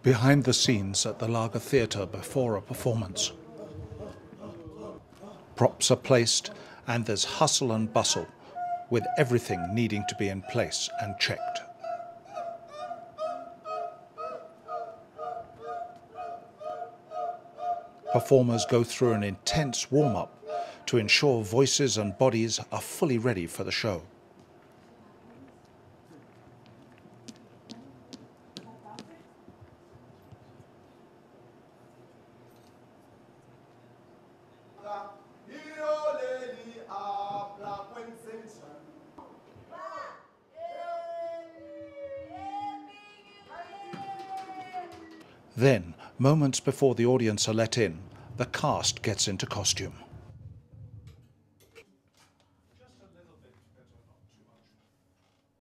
Behind the scenes at the Laager Theatre before a performance. Props are placed and there's hustle and bustle, with everything needing to be in place and checked. Performers go through an intense warm-up to ensure voices and bodies are fully ready for the show. Then, moments before the audience are let in, the cast gets into costume.